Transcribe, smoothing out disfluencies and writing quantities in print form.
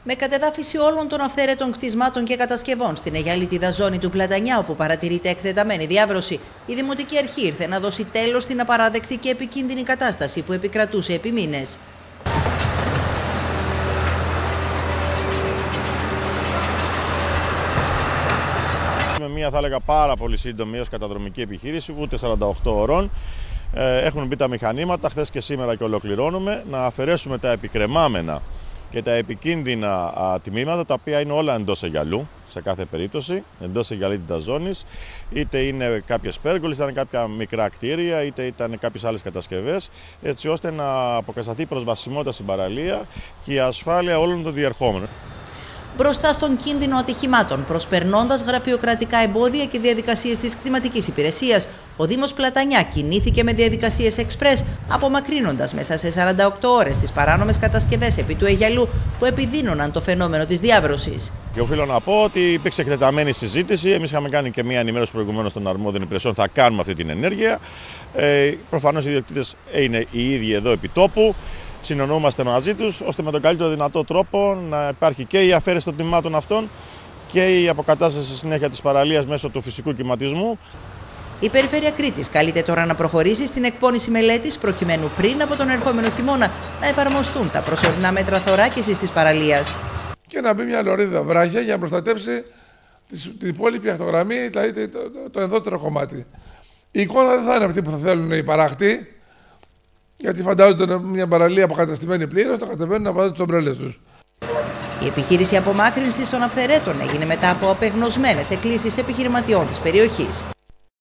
Με κατεδάφιση όλων των αυθαίρετων κτισμάτων και κατασκευών στην Αιγιαλίτιδα ζώνη του Πλατανιά, όπου παρατηρείται εκτεταμένη διάβρωση, η Δημοτική Αρχή ήρθε να δώσει τέλος στην απαράδεκτη και επικίνδυνη κατάσταση που επικρατούσε επί μήνες. Με μια, θα έλεγα, πάρα πολύ σύντομη έως καταδρομική επιχείρηση, ούτε 48 ώρων. Έχουν μπει τα μηχανήματα, χθες και σήμερα, και ολοκληρώνουμε να αφαιρέσουμε τα επικρεμάμενα και τα επικίνδυνα τμήματα, τα οποία είναι όλα εντός Αιγιαλού, σε κάθε περίπτωση, εντός Αιγιαλίτιδας ζώνης, είτε είναι κάποιες πέργολες, είτε ήταν κάποια μικρά κτίρια, είτε ήταν κάποιες άλλες κατασκευές, έτσι ώστε να αποκατασταθεί η προσβασιμότητα στην παραλία και η ασφάλεια όλων των διερχόμενων. Μπροστά στον κίνδυνο ατυχημάτων, προσπερνώντας γραφειοκρατικά εμπόδια και διαδικασίες της κτηματικής υπηρεσίας, ο Δήμος Πλατανιά κινήθηκε με διαδικασίες εξπρές, απομακρύνοντας μέσα σε 48 ώρες τις παράνομες κατασκευές επί του Αιγιαλού που επιδίνωναν το φαινόμενο της διάβρωσης. Και οφείλω να πω ότι υπήρξε εκτεταμένη συζήτηση. Εμείς είχαμε κάνει και μία ενημέρωση προηγουμένως των αρμόδιων υπηρεσιών. Θα κάνουμε αυτή την ενέργεια. Προφανώς οι ιδιοκτήτες είναι οι ίδιοι εδώ επί τόπου. Συνεννοούμαστε μαζί τους, ώστε με τον καλύτερο δυνατό τρόπο να υπάρχει και η αφαίρεση των τμήματων αυτών και η αποκατάσταση συνέχεια της παραλίας μέσω του φυσικού κυματισμού. Η Περιφέρεια Κρήτης καλείται τώρα να προχωρήσει στην εκπόνηση μελέτης, προκειμένου πριν από τον ερχόμενο χειμώνα να εφαρμοστούν τα προσωρινά μέτρα θωράκισης της παραλίας. Και να μπει μια λωρίδα βράχια για να προστατέψει την υπόλοιπη ακτογραμμή, δηλαδή το ενδότερο κομμάτι. Η εικόνα δεν θα είναι αυτή που θα θέλουν οι παράκτοι. Γιατί φαντάζονται μια παραλία αποκαταστημένη πλήρως, το κατεβαίνουν να βάζουν τις ομπρέλες τους. Η επιχείρηση απομάκρυνσης των αυθαιρέτων έγινε μετά από απεγνωσμένες εκκλήσεις επιχειρηματιών της περιοχής.